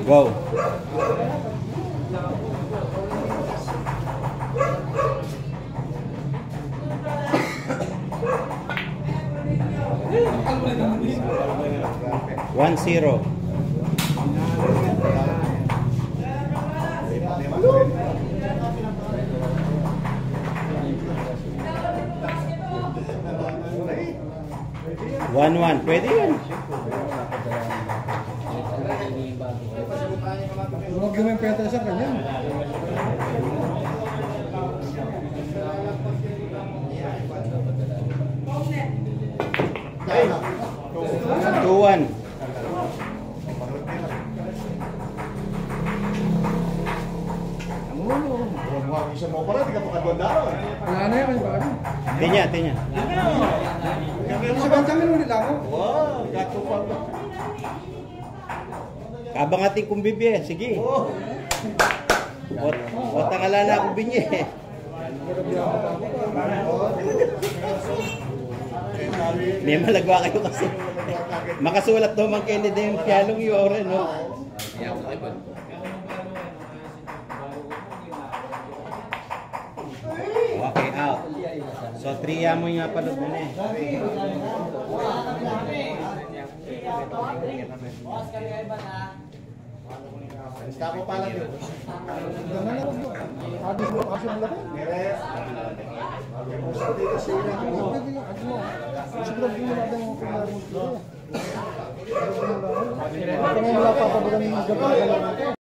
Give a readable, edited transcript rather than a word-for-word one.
Wow. One zero. One. Pwede yun. Huwag yung peta sa kanya. Tuwan. Isa mo para, di ka pakadwandaro. Wala na yan, ba? Tinya. Sa bantangin ulit ako. Wow, gato pa ba? Kabang ating kumbibi. Sige. Wata nga lang akong binye. May malagwa kayo kasi. Makasulat daw mang Kennedy yung piyalong yore, no? Okay, out. So, 3 mo yung napanood mo na eh. Basta ko pala dito. Habis mo kasi mo lang. Siguro mo na daw ang pinag mo dito. Pero wala pa pa ba ng gabi natin.